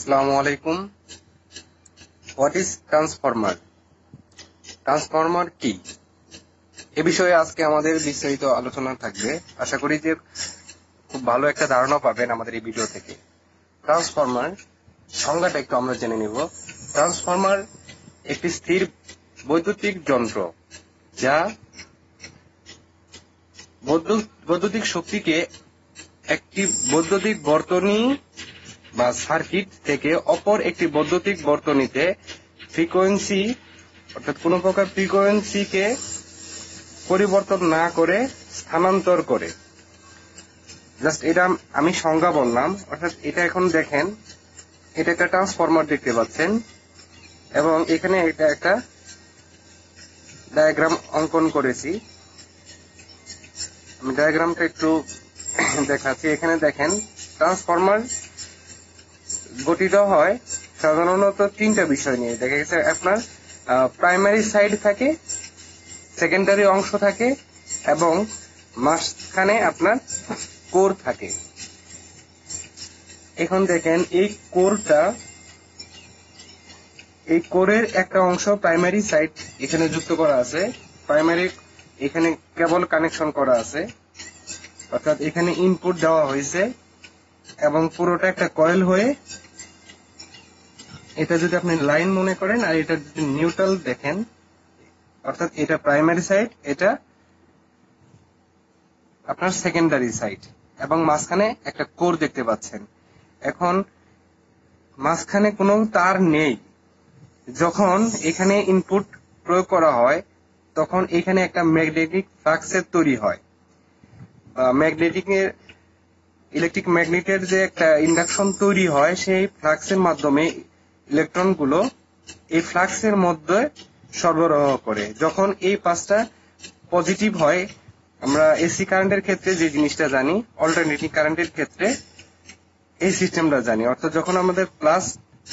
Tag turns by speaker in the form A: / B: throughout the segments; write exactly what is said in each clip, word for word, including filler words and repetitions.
A: আসসালামু আলাইকুম। What is transformer? Transformer কি এ বিষয়ে আজকে আমাদের বিস্তারিত আলোচনা থাকবে। আশা করি যে খুব ভালো একটা ধারণা পাবেন আমাদের এই ভিডিও থেকে। ট্রান্সফরমার সংজ্ঞাটা একটু আমরা জেনে নিব। ট্রান্সফরমার একটি স্থির বৈদ্যুতিক যন্ত্র যা বৈদ্যুতিক শক্তিকে একটি বৈদ্যুতিক বর্তনী বা সার্কিট থেকে অপর একটি বৈদ্যুতিক বর্তনীতে ফ্রিকোয়েন্সি অর্থাৎ কোন প্রকার ফ্রিকোয়েন্সিকে পরিবর্তন না করে স্থানান্তর করে। জাস্ট এটা আমি সংজ্ঞা বললাম। অর্থাৎ এটা এখন দেখেন, এটা একটা ট্রান্সফরমার দেখতে পাচ্ছেন এবং এখানে এটা একটা ডায়াগ্রাম অঙ্কন করেছি। আমি ডায়াগ্রামটা একটু দেখাচ্ছি। এখানে দেখেন, ট্রান্সফরমার গঠিত হয় সাধারণত তিনটা বিষয় নিয়ে। দেখা গেছে আপনার প্রাইমারি সাইড থাকে, সেকেন্ডারি অংশ থাকে এবং মাঝখানে আপনার কোর থাকে। এখন দেখেন এই কোরটা, এই কোরের একটা অংশ প্রাইমারি সাইড এখানে যুক্ত করা আছে। প্রাইমারি এখানে কেবল কানেকশন করা আছে, অর্থাৎ এখানে ইনপুট দেওয়া হয়েছে এবং পুরোটা একটা কয়েল হয়ে, এটা যদি আপনি লাইন মনে করেন আর এটা যদি নিউট্রাল দেখেন, অর্থাৎ এটা প্রাইমারি সাইড, এটা আপনার সেকেন্ডারি সাইড এবং মাঝখানে একটা কোর দেখতে পাচ্ছেন। এখন মাঝখানে কোনো তার নেই। যখন এখানে ইনপুট প্রয়োগ করা হয় তখন এখানে একটা ম্যাগনেটিক ফ্লাক্সের তৈরি হয়। ম্যাগনেটিক এর ইলেকট্রিক ম্যাগনেটের যে একটা ইন্ডাকশন তৈরি হয়, সেই ফ্লাক্সের মাধ্যমে ইলেকট্রনগুলো এই ফ্লাক্সের মধ্যে সরবরাহ করে। যখন এই পাঁচটা পজিটিভ হয়, আমরা এসি কারেন্টের ক্ষেত্রে যে জিনিসটা জানি, অল্টারনেটিং কারেন্টের ক্ষেত্রে এই সিস্টেমটা জানি। অর্থাৎ যখন আমাদের প্লাস,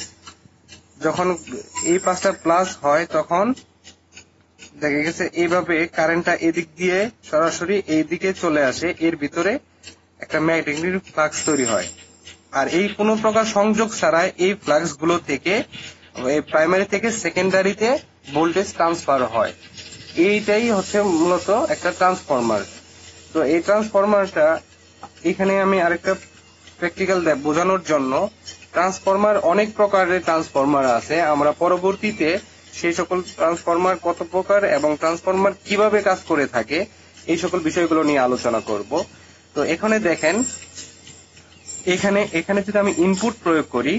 A: যখন এই পাঁচটা প্লাস হয় তখন দেখা গেছে এইভাবে কারেন্টটা এদিক দিয়ে সরাসরি এই দিকে চলে আসে, এর ভিতরে একটা ম্যাগনেটিক ফ্লাক্স তৈরি হয়। আর এই কোনো প্রকার সংযোগ ছাড়াই এই ফ্লাক্স গুলো থেকে প্রাইমারি থেকে সেকেন্ডারিতে ভোল্টেজ ট্রান্সফার হয়। এইটাই হচ্ছে মূলত একটা ট্রান্সফরমার। তো এই ট্রান্সফরমারটা এখানে আমি আরেকটা প্র্যাকটিক্যাল বোঝানোর জন্য, ট্রান্সফরমার অনেক প্রকারের ট্রান্সফরমার আছে। আমরা পরবর্তীতে সেই সকল ট্রান্সফরমার কত প্রকার এবং ট্রান্সফরমার কিভাবে কাজ করে থাকে এই সকল বিষয়গুলো নিয়ে আলোচনা করব। তো এখানে দেখেন, এখানে এখানে যদি আমি ইনপুট প্রয়োগ করি,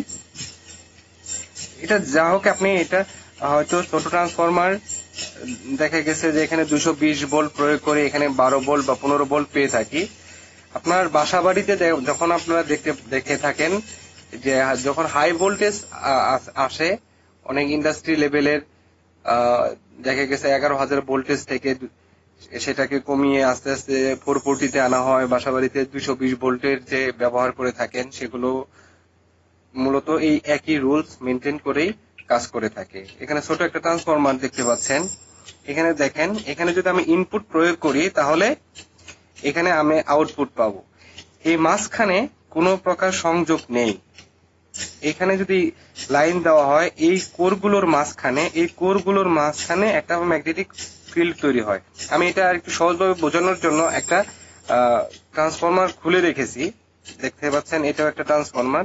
A: এটা যা হোক, আপনি এটা হয়তো ছোট ট্রান্সফরমার দেখা গেছে যে এখানে দুশো বিশ ভোল্ট প্রয়োগ করে এখানে বারো ভোল্ট বা পনেরো ভোল্ট পেয়ে থাকি। আপনার বাসা বাড়িতে যখন আপনারা দেখতে দেখে থাকেন যে যখন হাই ভোল্টেজ আসে, অনেক ইন্ডাস্ট্রি লেভেলের দেখা গেছে এগারো হাজার ভোল্টেজ থেকে সেটাকে কমিয়ে আস্তে আস্তে ফোর ফোরটিতে আনা হয়। বাসা বাড়িতে দুইশো বিশ ভোল্টের যে ব্যবহার করে থাকেন, সেগুলো মূলত এই একই রুলস মেনটেন করেই কাজ করে থাকে। এখানে ছোট একটা ট্রান্সফরমার দেখতে পাচ্ছেন। এখানে দেখেন, এখানে যদি আমি ইনপুট প্রয়োগ করি তাহলে এখানে আমি আউটপুট পাবো। এই মাঝখানে কোনো প্রকার সংযোগ নেই। এখানে যদি লাইন দেওয়া হয়, এই কোরগুলোর মাঝখানে, এই কোরগুলোর মাঝখানে একটা ম্যাগনেটিক ফিল্ড তৈরি হয়। আমি এটা একটু সহজভাবে বোঝানোর জন্য একটা ট্রান্সফরমার খুলে রেখেছি, দেখতে পাচ্ছেন। এটাও একটা ট্রান্সফরমার।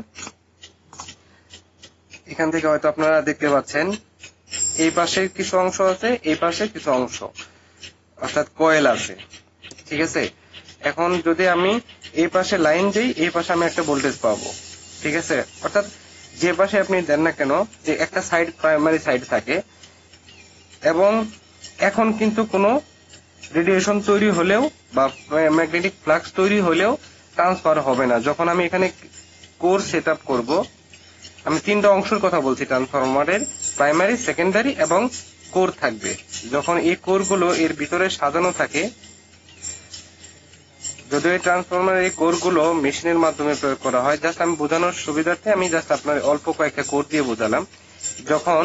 A: এখান থেকে হয়তো আপনারা দেখতে পাচ্ছেন এই পাশে কিছু অংশ আছে, এই পাশে কিছু অংশ, অর্থাৎ কয়েল আছে। ঠিক আছে। এখন যদি আমি এই পাশে লাইন দিই, এই পাশে আমি একটা ভোল্টেজ পাবো। ঠিক আছে। অর্থাৎ যে পাশে আপনি দেন না কেন, যে একটা সাইড প্রাইমারি সাইড থাকে, এবং এখন কিন্তু কোনো রেডিয়েশন তৈরি হলেও বা ম্যাগনেটিক ফ্লাক্স তৈরি হলেও ট্রান্সফার হবে না। যখন আমি এখানে কোর সেট আপ করবো, আমি তিনটা অংশের কথা বলছি ট্রান্সফরমারের, প্রাইমারি, সেকেন্ডারি এবং কোর থাকবে। যখন এই কোরগুলো এর ভিতরে সাজানো থাকে, যদিও এই ট্রান্সফরমারের এই কোরগুলো মেশিনের মাধ্যমে প্রয়োগ করা হয়, জাস্ট আমি বোঝানোর সুবিধার্থে আমি জাস্ট আপনার অল্প কয়েকটা কোর দিয়ে বোঝালাম। যখন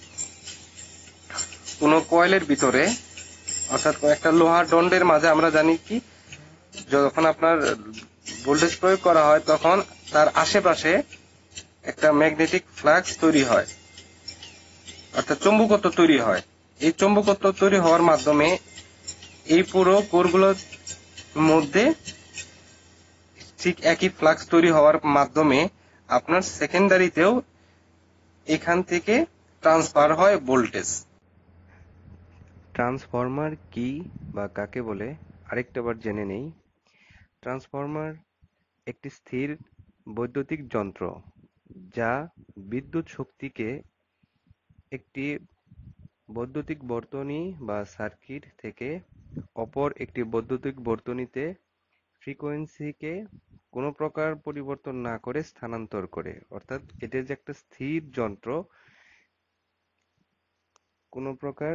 A: কোন কয়েলের ভিতরে, অর্থাৎ একটা লোহার দণ্ডের মাঝে আমরা জানি কি, যখন আপনার ভোল্টেজ প্রয়োগ করা হয় তখন তার আশেপাশে একটা ম্যাগনেটিক ফ্লাক্স তৈরি হয়, অর্থাৎ চৌম্বকত্ব তৈরি হয়। এই চৌম্বকত্ব তৈরি হওয়ার মাধ্যমে এই পুরো কোরগুলোর মধ্যে ঠিক একই ফ্লাক্স তৈরি হওয়ার মাধ্যমে আপনার সেকেন্ডারিতেও এখান থেকে ট্রান্সফার হয় ভোল্টেজ।
B: ট্রান্সফরমার কি বা কাকে বলে আরেকটাবার জেনে নেই। ট্রান্সফরমার একটি স্থির বৈদ্যুতিক যন্ত্র যা বিদ্যুৎ শক্তিকে একটি বৈদ্যুতিক বর্তনী বা সার্কিট থেকে অপর একটি বৈদ্যুতিক বর্তনীতে ফ্রিকোয়েন্সিকে কোনো প্রকার পরিবর্তন না করে স্থানান্তর করে। অর্থাৎ এটা যে একটা স্থির যন্ত্র, কোনো প্রকার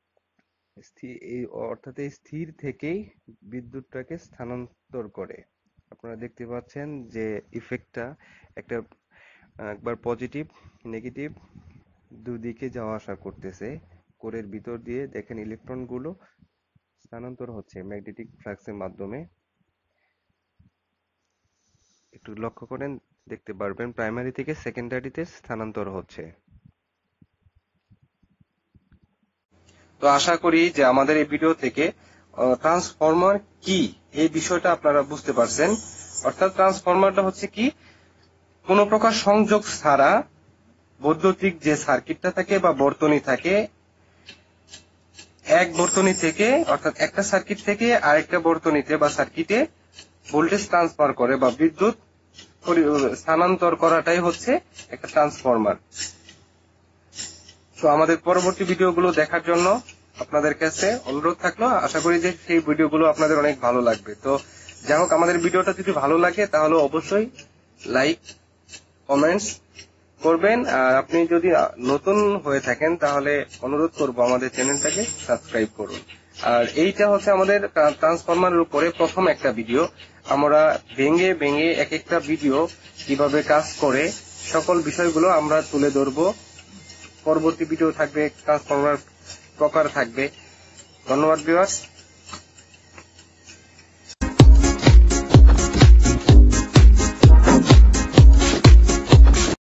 B: অর্থাৎ এই স্থির থেকেই বিদ্যুৎটাকে স্থানান্তর করে। আপনারা দেখতে পাচ্ছেন যে ইফেক্টটা একটা একবার পজিটিভ নেগেটিভ দুদিকে যাওয়া আসা করতেছে। কোরের ভিতর দিয়ে দেখেন ইলেকট্রনগুলো স্থানান্তর হচ্ছে ম্যাগনেটিক ফ্লাক্সের মাধ্যমে। একটু লক্ষ্য করেন, দেখতে পারবেন প্রাইমারি থেকে সেকেন্ডারিতে স্থানান্তর হচ্ছে।
A: তো আশা করি যে আমাদের এই ভিডিও থেকে ট্রান্সফরমার কি এই বিষয়টা আপনারা বুঝতে পারছেন। অর্থাৎ ট্রান্সফরমারটা হচ্ছে কি, কোনো প্রকার সংযোগ ছাড়া বৈদ্যুতিক যে সার্কিটটা থাকে বা বর্তনী থাকে, এক বর্তনী থেকে অর্থাৎ একটা সার্কিট থেকে আরেকটা বর্তনীতে বা সার্কিটে ভোল্টেজ ট্রান্সফার করে বা বিদ্যুৎ স্থানান্তর করাটাই হচ্ছে একটা ট্রান্সফরমার। তো আমাদের পরবর্তী ভিডিওগুলো দেখার জন্য আপনাদের কাছে অনুরোধ থাকলো। আশা করি যে সেই ভিডিওগুলো আপনাদের অনেক ভালো লাগবে। তো যাই হোক, আমাদের ভিডিওটা যদি ভালো লাগে তাহলে অবশ্যই লাইক কমেন্টস করবেন। আর আপনি যদি নতুন হয়ে থাকেন তাহলে অনুরোধ করব আমাদের চ্যানেলটাকে সাবস্ক্রাইব করুন। আর এইটা হচ্ছে আমাদের ট্রান্সফরমারের উপরে প্রথম একটা ভিডিও। আমরা ভেঙে ভেঙে এক একটা ভিডিও কিভাবে কাজ করে সকল বিষয়গুলো আমরা তুলে ধরবো। পরবর্তী ভিডিও থাকবে ট্রান্সফরমার প্রকার থাকবে। ধন্যবাদ ভিউয়ার্স।